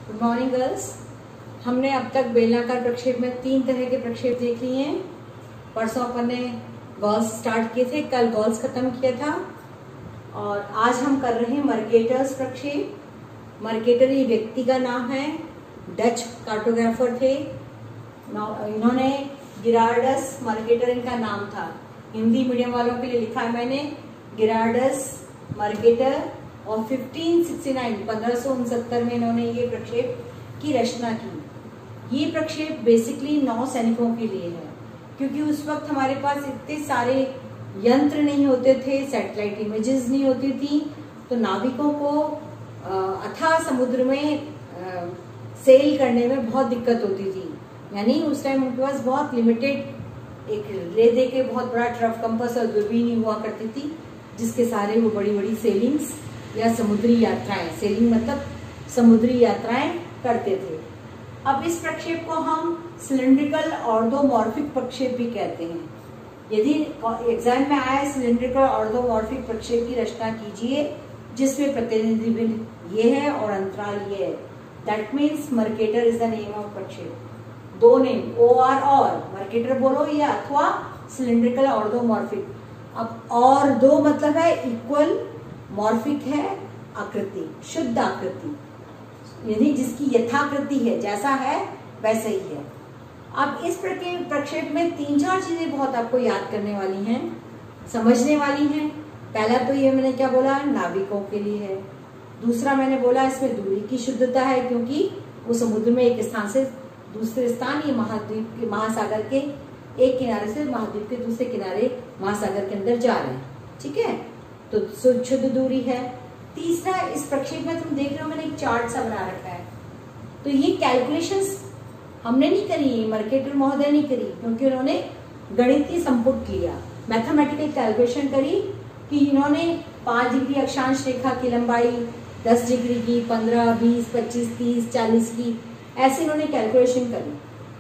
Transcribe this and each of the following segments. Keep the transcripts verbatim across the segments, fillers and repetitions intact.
Good morning girls. हमने अब तक बेलनाकार प्रक्षेप में तीन तरह के प्रक्षेप देख लिए हैं। परसों अपन ने गॉल्स स्टार्ट किए थे, कल गॉल्स खत्म किया था और आज हम कर रहे हैं मर्केटर्स प्रक्षेप। मर्केटर ये व्यक्ति का नाम है, डच कार्टोग्राफर थे। इन्होंने गिरार्डस मर्केटर इनका नाम था। हिंदी मीडियम वालों के लिए लिखा है मैंने गिरार्डस मर्केटर और पंद्रह सौ उनसत्तर में इन्होंने ये प्रक्षेप की रचना की। ये प्रक्षेप बेसिकली नौ सैनिकों के लिए है, क्योंकि उस वक्त हमारे पास इतने सारे यंत्र नहीं होते थे, सैटेलाइट इमेजेस नहीं होती थी, तो नाविकों को अथाह समुद्र में सेल करने में बहुत दिक्कत होती थी। यानी उस टाइम उनके पास बहुत लिमिटेड एक ले दे के बहुत बड़ा ट्रफ कंपस और दूरबीन हुआ करती थी, जिसके सारे वो बड़ी बड़ी सेलिंग्स या समुद्री यात्राएं, सेलिंग मतलब समुद्री यात्राएं करते थे। अब इस प्रक्षेप को हम सिलिंड्रिकल ऑर्थोमॉर्फिक प्रक्षेप भी कहते हैं। यदि एग्जाम में आए सिलिंड्रिकल ऑर्थोमॉर्फिक प्रक्षेप की रचना कीजिए जिसमें प्रतिनिधि बिंदु ये है और अंतराल ये है, that means mercator is the name of प्रक्षेप। दो नेम ओ आर और मर्केटर बोलो या अथवा सिलिंड्रिकल ऑर्थोमॉर्फिक। अब और दो मतलब है इक्वल, मॉर्फिक है आकृति, शुद्ध आकृति, यानी जिसकी यथाकृति है, जैसा है वैसे ही है। अब इस प्रक्षेप में तीन चार चीजें बहुत आपको याद करने वाली हैं, समझने वाली हैं। पहला तो ये मैंने क्या बोला, नाविकों के लिए है। दूसरा मैंने बोला इसमें दूरी की शुद्धता है, क्योंकि वो समुद्र में एक स्थान से दूसरे स्थान, ये महाद्वीप के महासागर के एक किनारे से महाद्वीप के दूसरे किनारे महासागर के अंदर जा रहे हैं, ठीक है, तो शुद्ध दूरी है। तीसरा, इस प्रक्षेप में तुम देख रहे हो मैंने एक चार्ट सा बना रखा है, तो ये कैलकुलेशंस हमने नहीं करी, मर्केटर महोदय नहीं करी, क्योंकि उन्होंने गणितीय संपुट लिया, मैथमेटिकल कैलकुलेशन करी कि इन्होंने पांच डिग्री अक्षांश रेखा की लंबाई, दस डिग्री की, पंद्रह, बीस, पच्चीस, तीस, चालीस की, ऐसे इन्होंने कैलकुलेशन करी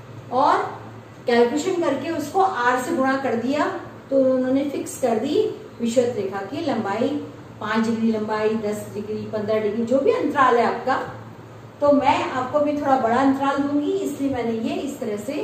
और कैलकुलेशन करके उसको आर से गुणा कर दिया, तो उन्होंने फिक्स कर दी विषुवत रेखा की लंबाई, पांच डिग्री लंबाई, दस डिग्री, पंद्रह डिग्री, जो भी अंतराल है आपका। तो मैं आपको भी थोड़ा बड़ा अंतराल दूंगी, इसलिए मैंने ये इस तरह से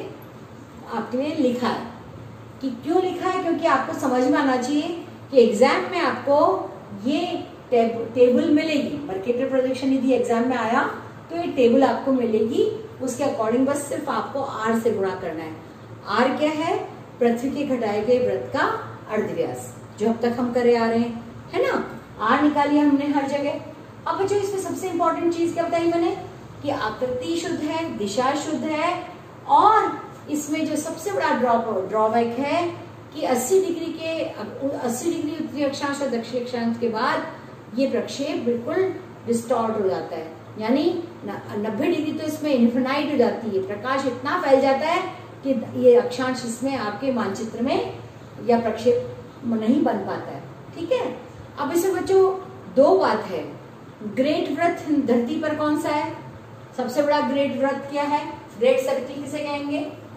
आपके लिए लिखा है। कि क्यों लिखा है, क्योंकि आपको समझ में आना चाहिए कि एग्जाम में आपको ये टेब, टेबल मिलेगी। मर्केटर प्रोजेक्शन यदि एग्जाम में आया तो ये टेबल आपको मिलेगी, उसके अकॉर्डिंग बस सिर्फ आपको आर से गुणा करना है। आर क्या है, पृथ्वी के घटाए गए वृत्त का अर्धव्यास, जो अब तक हम करे आ रहे हैं, है ना। आर निकालिए हमने हर जगह। अब बच्चों इसमें सबसे इंपॉर्टेंट चीज क्या बताई मैंने, कि आकृति शुद्ध है, दिशा शुद्ध है, और इसमें जो सबसे बड़ा ड्रॉप ड्रॉबैक है कि अस्सी डिग्री के अस्सी डिग्री उत्तरी अक्षांश और दक्षिणी अक्षांश के बाद ये प्रक्षेप बिल्कुल डिस्टॉर्ट हो जाता है, यानी नब्बे डिग्री तो इसमें इन्फिनाइट हो जाती है, प्रकाश इतना फैल जाता है कि ये अक्षांश इसमें आपके मानचित्र में या प्रक्षेप नहीं बन पाता है, ठीक है। अब इसमें बच्चों दो बात है, ग्रेट वृत्त धरती पर कौन सा है, सबसे बड़ा ग्रेट वृत्त क्या है, ग्रेट सर्किल किसे कहेंगे,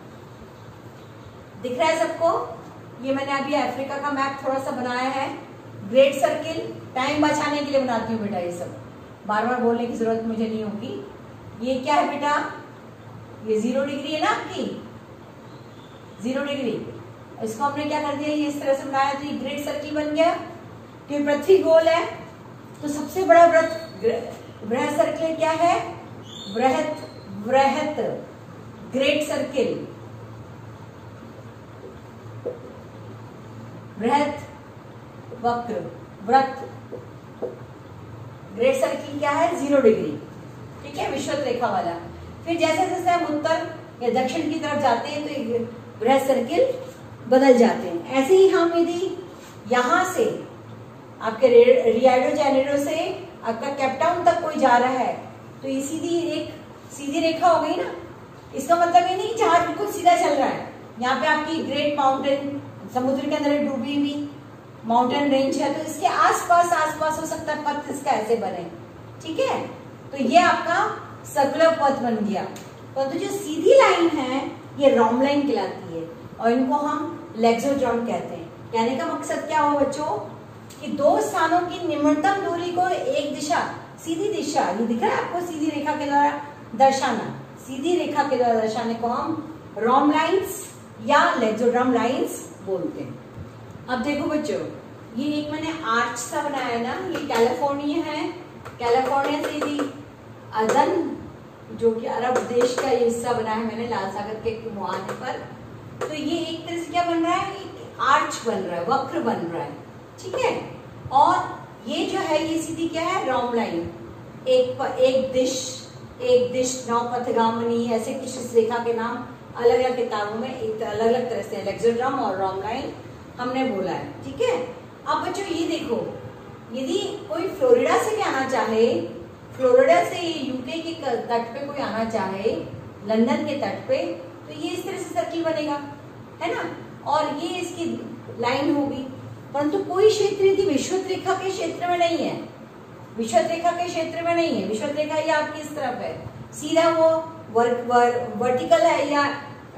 दिख रहा है सबको। ये मैंने अभी अफ्रीका का मैप थोड़ा सा बनाया है। ग्रेट सर्किल टाइम बचाने के लिए बनाती हूँ बेटा, ये सब बार बार बोलने की जरूरत मुझे नहीं होगी। ये क्या है बेटा, ये जीरो डिग्री है ना आपकी, जीरो डिग्री। इसको हमने क्या कर दिया, ये इस तरह से बनाया तो ये ग्रेट सर्किल बन गया। कि पृथ्वी गोल है तो सबसे बड़ा वृत्त बृहत सर्किल क्या है, बृहत बृहत ग्रेट सर्किल, बृहत वक्र वृत्त ग्रेट सर्किल क्या है, जीरो डिग्री, ठीक है, विषुवत रेखा वाला। फिर जैसे जैसे हम उत्तर या दक्षिण की तरफ जाते हैं तो बृहत सर्किल बदल जाते हैं। ऐसे ही हम यदि यहां से आपके रियो डी जेनेरो से आपका केपटाउन तक कोई जा रहा है तो ये सीधी एक सीधी रेखा हो गई ना। इसका मतलब ये नहीं कि जहाज बिल्कुल सीधा चल रहा है, यहाँ पे आपकी ग्रेट माउंटेन समुद्र के अंदर डूबी हुई माउंटेन रेंज है, तो इसके आसपास आसपास हो सकता है पथ इसका ऐसे बने, ठीक है। तो ये आपका सर्कुलर पथ बन गया। परंतु जो सीधी लाइन है ये रॉम लाइन कहलाती है और इनको हम लेक्सोट्रॉन कहते हैं। कहने का मकसद क्या हो बच्चों, कि दो स्थानों की निम्नतम दूरी को एक दिशा, सीधी दिशा, ये दिख रहा है आपको, सीधी रेखा के द्वारा दर्शाना, सीधी रेखा के द्वारा दर्शाने को हम रोम लाइंस या लेक्सोड्राम लाइंस बोलते हैं। अब देखो बच्चों, ये एक मैंने आर्च सा बनाया ना, ये कैलिफोर्निया है, कैलिफोर्निया से भी अदन जो कि अरब देश का ये हिस्सा बना है मैंने लाल सागर के मुहाने पर। तो ये एक तरह से क्या बन रहा है, एक आर्च बन रहा है, वक्र बन रहा है, ठीक है। और ये जो है ये सीधी क्या है, रोम लाइन, एक एक दिश, एक दिश नौपथगामिनी, ऐसे कुछ इस रेखा के नाम अलग अलग किताबों में एक अलग अलग तरह से लेक्सोड्राम और रोम लाइन हमने बोला है, ठीक है। अब बच्चों ये देखो, यदि कोई फ्लोरिडा से भी आना चाहे, फ्लोरिडा से यूके के तट पे कोई आना चाहे, लंदन के तट पे, तो ये इस तरह से सर्किल बनेगा, है ना, और ये इसकी लाइन होगी। परंतु कोई क्षेत्र यदि विषुवत रेखा के क्षेत्र में नहीं है, विषुवत रेखा के क्षेत्र में नहीं है, विषुवत रेखा ये आपकी इस तरफ है, सीधा वो वर्क वर, वर्टिकल है या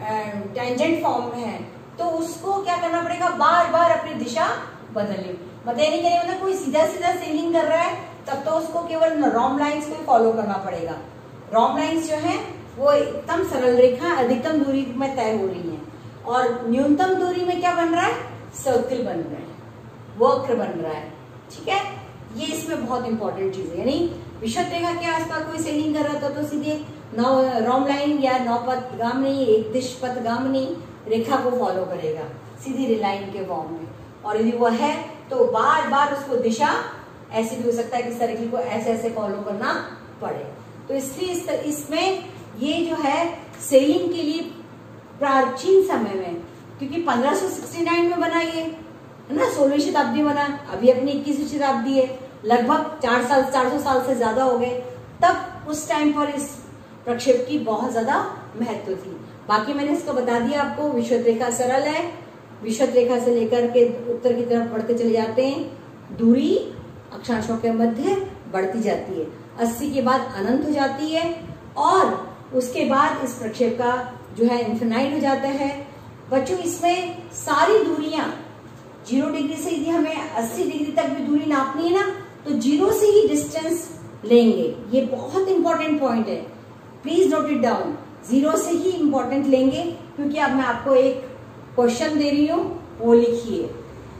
टेंजेंट फॉर्म में है, तो उसको क्या करना पड़ेगा, बार बार अपनी दिशा बदलनी। मतलब यानी कि मतलब कोई सीधा सीधा सेलिंग कर रहा है तब तो उसको केवल रोम लाइंस को फॉलो करना पड़ेगा। रोम लाइंस जो है वो एकदम सरल रेखा अधिकतम दूरी में तय हो रही है, और न्यूनतम दूरी में क्या बन रहा है, सर्किल बन रहा है, वक्र बन रहा है, ठीक है। ये इसमें बहुत इंपॉर्टेंट चीज है, यानी विषुवत रेखा के आसपास कोई सेलिंग कर रहा था तो सीधे नौ रोम लाइन या नौपथगामिनी, एक दिशपथगामिनी रेखा को फॉलो करेगा सीधी लाइन के फॉर्म में। और यदि वो है तो बार बार उसको दिशा, ऐसे भी हो सकता है कि सर्किल को ऐसे ऐसे फॉलो करना पड़े। तो इसलिए इस, इसमें ये जो है सेलिंग के लिए प्राचीन समय में, क्योंकि पंद्रह सौ उनहत्तर में बना ये, है ना, सोलहवीं शताब्दी बना, अभी अपनी इक्कीसवीं शताब्दी है, लगभग चार साल चार सौ साल से ज्यादा हो गए, तब उस टाइम पर इस प्रक्षेप की बहुत ज्यादा महत्व थी। बाकी मैंने इसको बता दिया आपको, विषुवत रेखा सरल है, विषुवत रेखा से लेकर के उत्तर की तरफ बढ़ते चले जाते हैं, दूरी अक्षांशों के मध्य बढ़ती जाती है, अस्सी के बाद अनंत हो जाती है, और उसके बाद इस प्रक्षेप का जो है इन्फिनाइट हो जाता है। बच्चों इसमें सारी दूरियां जीरो डिग्री से यदि हमें अस्सी डिग्री तक भी दूरी नापनी है ना, तो जीरो से ही डिस्टेंस लेंगे, ये बहुत इंपॉर्टेंट पॉइंट है, please note it down, zero से ही इंपॉर्टेंट लेंगे, क्योंकि अब मैं आपको एक क्वेश्चन दे रही हूं, वो लिखिए।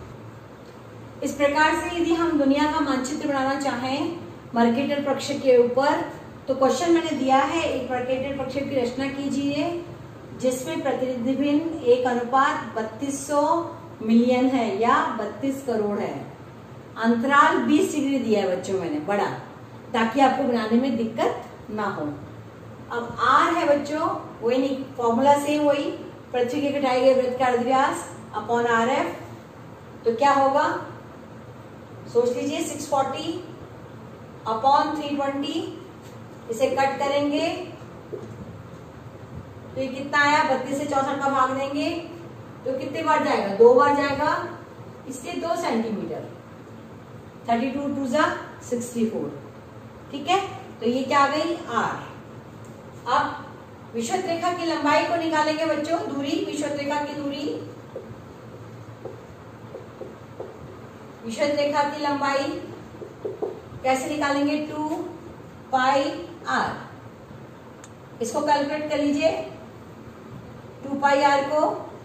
इस प्रकार से यदि हम दुनिया का मानचित्र बनाना चाहें मर्केटर प्रक्षेप के ऊपर, तो क्वेश्चन मैंने दिया है, एक मर्केटर प्रक्षेप की रचना कीजिए जिसमें प्रतिनिधिबिंब एक अनुपात बत्तीस सौ मिलियन है या बत्तीस करोड़ है, अंतराल बीस डिग्री दिया है बच्चों मैंने बड़ा, ताकि आपको बनाने में दिक्कत ना हो। अब आर है बच्चों, वही नहीं, फॉर्मूला सेम वही, पृथ्वी के घटाए गए वृत्त का अर्धव्यास अपॉन आर एफ, तो क्या होगा सोच लीजिए, छह सौ चालीस अपॉन तीन सौ बीस, इसे कट करेंगे तो ये कितना आया, बत्तीस से चौसठ का भाग देंगे तो कितने बार जाएगा, दो बार जाएगा, इससे दो सेंटीमीटर, थर्टी टू टू जा सिक्सटी फोर, ठीक है। तो ये क्या आ गई, आर। अब विषुवत रेखा की लंबाई को निकालेंगे बच्चों, दूरी, विषुवत रेखा की दूरी, विषुवत रेखा की लंबाई कैसे निकालेंगे, टू पाई आर, इसको कैलकुलेट कर लीजिए, टू पाई आर को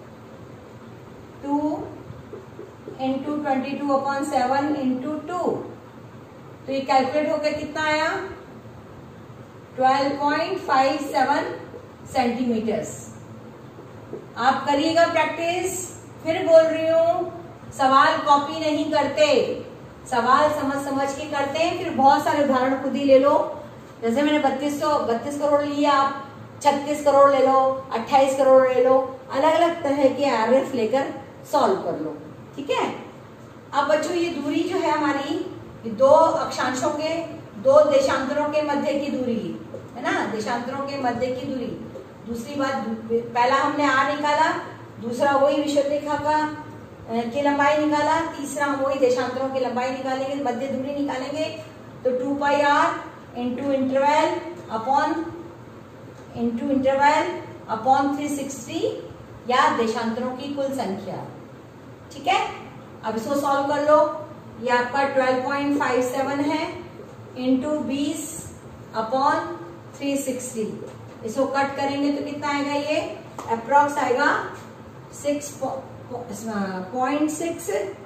two into twenty two upon seven into two, तो ये कैलकुलेट होकर कितना आया, twelve point five seven centimetres. आप करिएगा प्रैक्टिस, फिर बोल रही हूं, सवाल कॉपी नहीं करते, सवाल समझ समझ के करते हैं, फिर बहुत सारे उदाहरण खुद ही ले लो, जैसे मैंने बत्तीस सौ बत्तीस करोड़ लिया, आप छत्तीस करोड़ ले लो, अट्ठाईस करोड़ ले लो, अलग अलग तरह के आरएफ लेकर सॉल्व कर लो, ठीक है। अब बच्चों ये दूरी जो है हमारी, दो अक्षांशों के, दो देशांतरों के मध्य की दूरी है ना, देशांतरों के मध्य की दूरी। दूसरी बात, पहला हमने आर निकाला, दूसरा वही विषुवत रेखा का की लंबाई निकाला, तीसरा हम वही देशांतरों की लंबाई निकालेंगे, मध्य दूरी निकालेंगे, तो two pi r into interval upon into interval upon three sixty या देशांतरों की कुल संख्या, ठीक है। अब इसको सॉल्व कर लो, ये आपका ट्वेल्व पॉइंट फाइव सेवन है इंटू बीस अपॉन थ्री सिक्सटी। इसको कट करेंगे तो कितना आएगा, ये अप्रॉक्स आएगा six point six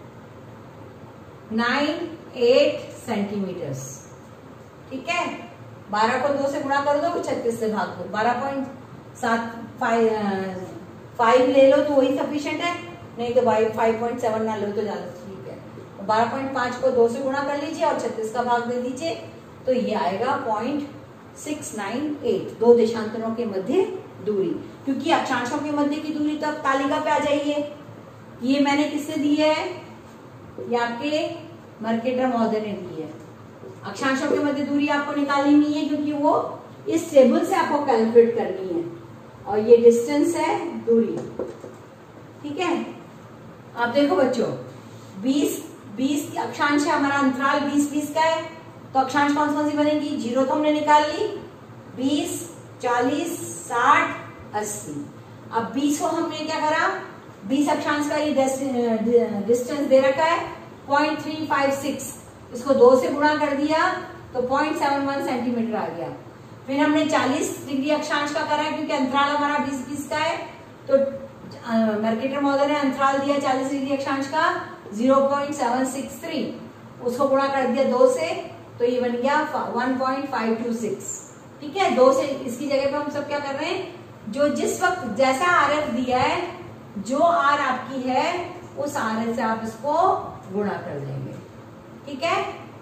nine eight centimetres. ठीक है, बारह को दो से गुणा कर दो, छत्तीस से भाग दो, बारह पॉइंट सात फाइव फाइव ले लो तो वही सफिशिएंट है, नहीं तो भाई फाइव पॉइंट सेवन ना लो तो ज्यादा ठीक है। बारह पॉइंट पांच को दो से गुणा कर लीजिए और छत्तीस का भाग दे दीजिए, तो ये आएगा पॉइंट सिक्स नाइन एट, दो देशांतरों के मध्य दूरी। क्योंकि अक्षांशों के मध्य की दूरी तो अब तालिका पे आ जाइए। ये मैंने किससे दी है, ये आपके मर्केटर महोदय ने दी है। अक्षांशों के मध्य दूरी आपको निकालनी नहीं है, क्योंकि वो इस टेबल से आपको कैलकुलेट करनी है, और ये डिस्टेंस है दूरी। ठीक है, आप देखो बच्चों, बीस बीस अक्षांश है हमारा, अंतराल बीस बीस का है, तो अक्षांश कौन कौन सी बनेगी, जीरो तो हमने निकाल ली, बीस, चालीस, साठ, अस्सी। अब बीस को हमने क्या करा, बीस अक्षांश का ये डिस्टेंस दे रखा है पॉइंट थ्री फाइव सिक्स, इसको दो से गुणा कर दिया तो पॉइंट सेवन वन सेंटीमीटर आ गया। फिर हमने चालीस डिग्री अक्षांश का करा है, क्योंकि अंतराल हमारा बीस बीस का है, तो मर्केटर महोदय ने अंतराल दिया चालीस डिग्री अक्षांश का zero point seven six three, उसको गुणा कर दिया दो से, तो ये बन गया one point five two six. ठीक है, दो से इसकी जगह पे हम सब क्या कर रहे हैं, जो जिस वक्त जैसा आर एफ दिया है, जो आर आपकी है उस आर एफ से आप इसको गुणा कर देंगे। ठीक है,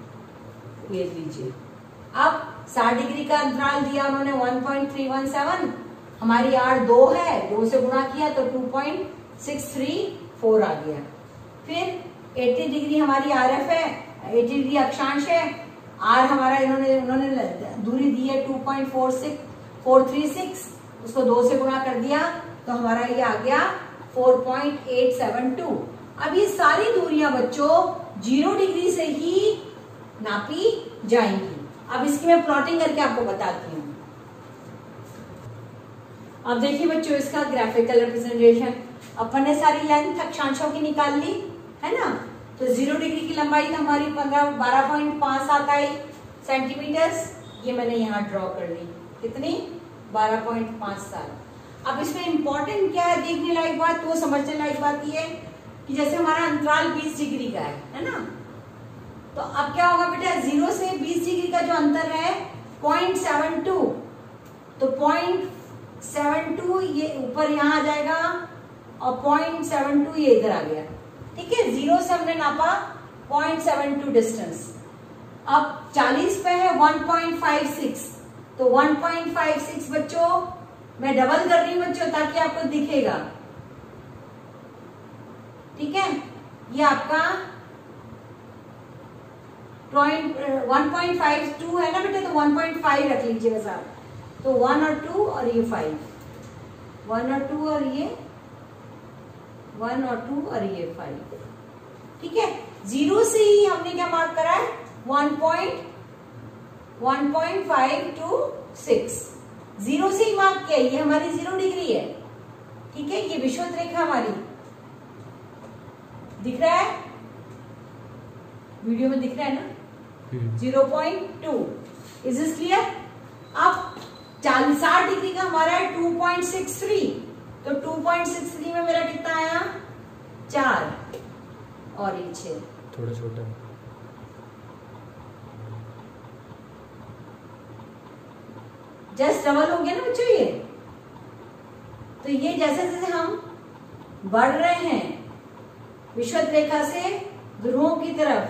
ये लीजिए। अब साठ डिग्री का अंतराल दिया उन्होंने one point three one seven, हमारी आर दो है, दो से गुणा किया तो two point six three four आ गया। फिर अस्सी डिग्री हमारी आर एफ है, अस्सी डिग्री अक्षांश है, आर हमारा इन्होंने उन्होंने दूरी दी है two point four six four three six, उसको दो से गुणा कर दिया तो हमारा ये आ गया four point eight seven two. अब ये सारी दूरियां बच्चों जीरो डिग्री से ही नापी जाएंगी। अब इसकी मैं प्लॉटिंग करके आपको बताती हूँ। अब देखिए बच्चों, इसका ग्राफिकल रिप्रेजेंटेशन, अपन ने सारी लेंथ अक्षांशों की निकाल ली है ना, तो जीरो डिग्री की लंबाई तो हमारी पंद्रह बारह पॉइंट पांच सात आई सेंटीमीटर्स, ये मैंने यहाँ ड्रॉ कर ली, कितनी, बारह पॉइंट पांच सात। अब इसमें इंपॉर्टेंट क्या है देखने लायक बात, तो समझने लायक बात ये है कि जैसे हमारा अंतराल बीस डिग्री का है है ना, तो अब क्या होगा बेटा, जीरो से बीस डिग्री का जो अंतर है पॉइंट सेवन टू, तो पॉइंट सेवन टू ये ऊपर यहाँ आ जाएगा और पॉइंट सेवन टू ये इधर आ गया। ठीक है, जीरो से हमने नापा पॉइंट सेवन टू डिस्टेंस। अब चालीस पे है वन पॉइंट फाइव सिक्स, तो वन पॉइंट फाइव सिक्स बच्चों मैं डबल कर रही हूं बच्चों ताकि आपको दिखेगा। ठीक है, ये आपका वन पॉइंट फाइव टू है ना बेटे, तो वन पॉइंट फाइव रख लीजिए बस आप, तो वन और टू और ये फाइव, वन और टू और ये वन और टू और ये फाइव। ठीक है, जीरो से ही हमने क्या मार्क करा है, one point one point five two six, zero से ही मार्क किया, ये हमारी जीरो डिग्री है। ठीक है, ये विषुवत रेखा हमारी दिख रहा है, वीडियो में दिख रहा है ना, zero point two, is this clear. अब चालीस साठ डिग्री का हमारा है टू पॉइंट सिक्स थ्री, तो टू पॉइंट सिक्स थ्री में मेरा कितना आया, चार और ये छह, थोड़ा छोटा, जस्ट डबल हो गया ना बच्चों ये। तो ये जैसे जैसे हम बढ़ रहे हैं विषुवत रेखा से ध्रुवों की तरफ,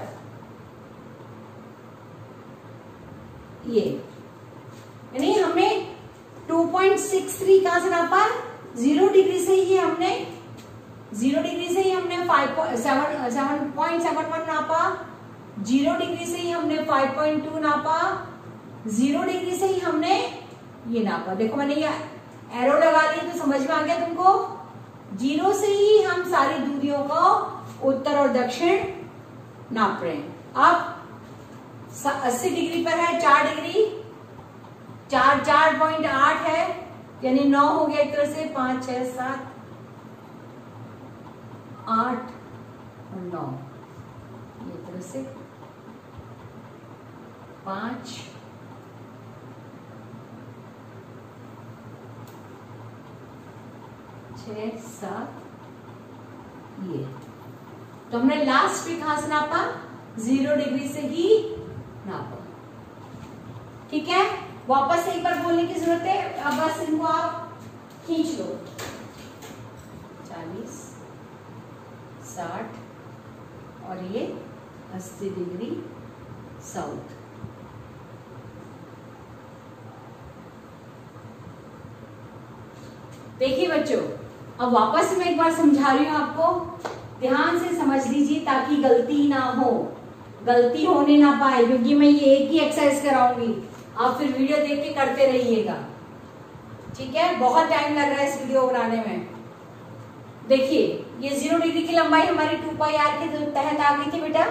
ये यानी हमने टू पॉइंट सिक्स थ्री कहां से नापा, जीरो डिग्री से ही हमने जीरो डिग्री से ही हमने five seven seven point seven one नापा, जीरो डिग्री से ही हमने फाइव पॉइंट टू नापा, जीरो डिग्री से ही हमने ये नापा। देखो मैंने ये एरो लगा लिया तो समझ में आ गया तुमको, जीरो से ही हम सारी दूरियों को उत्तर और दक्षिण नाप रहे हैं। अब अस्सी डिग्री पर है चार डिग्री, चार चार पॉइंट आठ है यानी नौ हो गया एक तरह से, पांच छह सात आठ और नौ, ये तरह से पांच छ सात, ये तो हमने लास्ट पे कहां से नापा, जीरो डिग्री से ही नापा। ठीक है, वापस से एक बार बोलने की जरूरत है, अब बस इनको आप खींच लो। चालीस, साठ और ये अस्सी डिग्री साउथ। देखिए बच्चों, अब वापस से मैं एक बार समझा रही हूं आपको, ध्यान से समझ लीजिए ताकि गलती ना हो, गलती होने ना पाए, क्योंकि मैं ये एक ही एक्सरसाइज कराऊंगी, आप फिर वीडियो देख के करते रहिएगा। ठीक है, बहुत टाइम लग रहा है इस वीडियो बनाने में। देखिए, ये जीरो डिग्री की लंबाई हमारी टू पाई आर के तहत आ गई थी बेटा,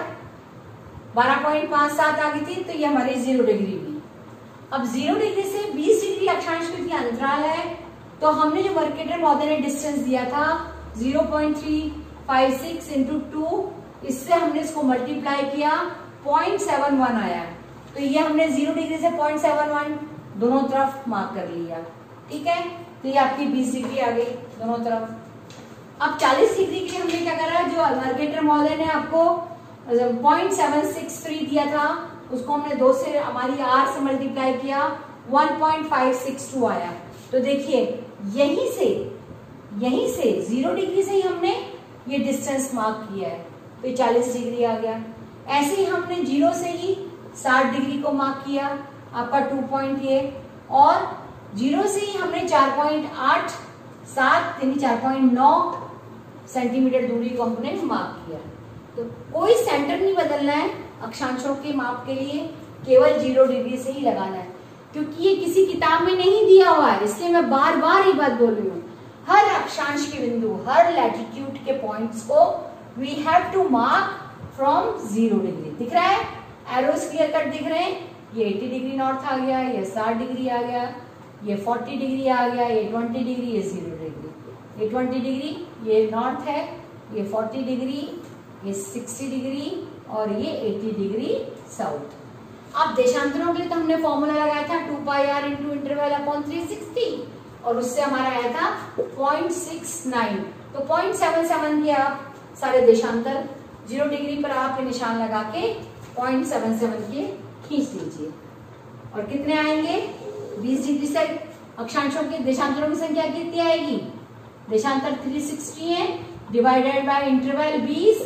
बारह पॉइंट पांच सात आ गई थी, तो ये हमारी जीरो डिग्री भी। अब जीरो डिग्री से बीस डिग्री अक्षांश के बीच अंतराल है, तो हमने जो मर्केटर महोदय ने डिस्टेंस दिया था zero point three five six into two, इससे हमने इसको मल्टीप्लाई किया, पॉइंट सेवन वन आया। तो ये हमने जीरो डिग्री से पॉइंट सेवन वन दोनों तरफ मार्क कर लिया। ठीक है, तो ये आपकी बीस डिग्री आ गई दोनों तरफ। अब चालीस डिग्री के लिए हमने क्या करा, जो मर्केटर महोदय ने आपको पॉइंट सेवन सिक्स थ्री दिया था, उसको हमने दो से हमारी आर से मल्टीप्लाई किया, one point five six two आया। तो देखिए, यहीं से यहीं से जीरो डिग्री से ही हमने ये डिस्टेंस मार्क किया है, तो ये चालीस डिग्री आ गया। ऐसे ही हमने जीरो से ही साठ डिग्री को मार्क किया, आपका टू पॉइंट ये, और जीरो से ही हमने चार पॉइंट आठ सात यानी चार पॉइंट नौ सेंटीमीटर दूरी को हमने मार्क किया। तो कोई सेंटर नहीं बदलना है अक्षांशों के माप के लिए, केवल जीरो डिग्री से ही लगाना है, क्योंकि ये किसी किताब में नहीं दिया हुआ है, इसलिए मैं बार बार ये बात बोल रही हूँ। हर अक्षांश के बिंदु, हर लैटिट्यूड के पॉइंट्स को we have to mark from zero degree. दिख रहा है, एरोस क्लियर कट दिख रहे हैं, ये अस्सी डिग्री नॉर्थ आ गया, ये साठ डिग्री आ गया, ये चालीस डिग्री आ गया, ये बीस डिग्री, ये जीरो डिग्री, ये बीस डिग्री ये नॉर्थ है, ये चालीस डिग्री, ये साठ डिग्री और ये अस्सी डिग्री साउथ। अब देशांतरों के लिए तो हमने फॉर्मूला लगाया था two pi r into interval upon three sixty, और उससे हमारा आया था पॉइंट सिक्स नाइन। तो पॉइंट सेवन सेवन के आप सारे देशांतर जीरो डिग्री पर आप निशान लगा के पॉइंट सेवन सेवन के खींच लीजिए, और कितने आएंगे, बीस डिग्री से अक्षांशों के देशांतरों की संख्या कितनी आएगी, देशांतर तीन सौ साठ है, डिवाइडेड बाय इंटरवल बीस,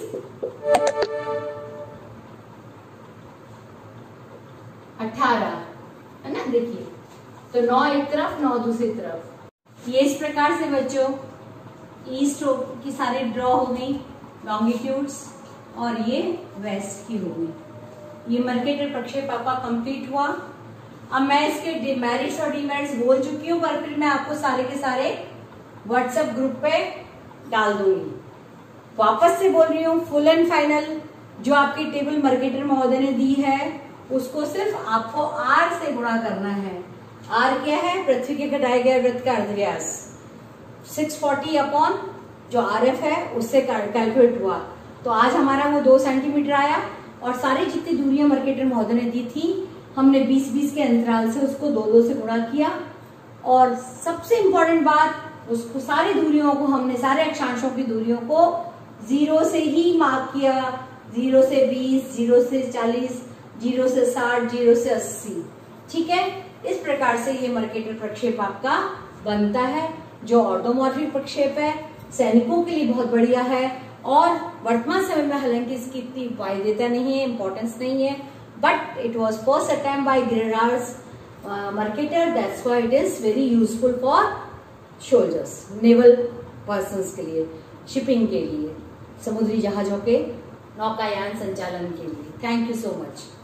अठारह है ना। देखिए, तो नौ एक तरफ, नौ दूसरी तरफ। ये इस प्रकार से बच्चों ईस्ट की सारी ड्रॉ हो गई लॉन्गिट्यूड्स, और ये वेस्ट की हो गई। ये मर्केटर प्रक्षेप आपका कंप्लीट हुआ। अब मैं इसके मेरिट्स और डीमेरिट्स बोल चुकी हूँ, पर फिर मैं आपको सारे के सारे व्हाट्सएप ग्रुप पे डाल दूंगी। वापस से बोल रही हूँ, फुल एंड फाइनल जो आपकी टेबल मर्केटर महोदय ने दी है, उसको सिर्फ आपको आर से गुणा करना है। आर क्या है, पृथ्वी के घटाए गए वृत्त का अर्धव्यास, छह सौ चालीस अपॉन जो आर एफ है उससे कैलकुलेट हुआ। तो आज हमारा वो दो सेंटीमीटर आया, और सारी जितनी दूरियां मर्केटर महोदय ने दी थी हमने बीस बीस के अंतराल से उसको दो दो से गुणा किया। और सबसे इंपॉर्टेंट बात, उसको सारी दूरियों को हमने, सारे अक्षांशों की दूरियों को जीरो से ही मार्क किया, जीरो से बीस, जीरो से चालीस, जीरो से साठ, जीरो से अस्सी। ठीक है, इस प्रकार से ये मर्केटर प्रक्षेप आपका बनता है, जो ऑर्थोमॉर्फिक प्रक्षेप है, सैनिकों के लिए बहुत बढ़िया है। और वर्तमान समय में हालांकि इसकी इतनी वायदेता नहीं है, इंपॉर्टेंस नहीं है, but it was first attempt by Gerardus Mercator, that's why it is very useful for soldiers, naval persons के लिए, शिपिंग के लिए, समुद्री जहाजों के नौकायान संचालन के लिए। Thank you so much.